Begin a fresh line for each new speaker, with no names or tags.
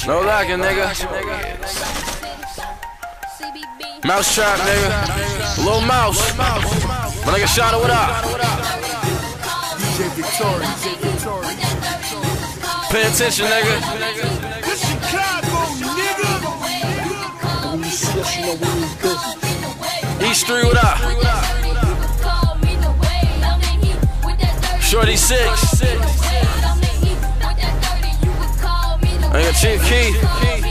No locking, nigga. Mouse trap, nigga. Lil Mouse. My nigga Shada, what up?
DJ Victorious.
Pay attention, nigga.
This Chicago, nigga. When you see us, you know we need business.
East Street, what up? Shorty 6. Nigga Chief Keith.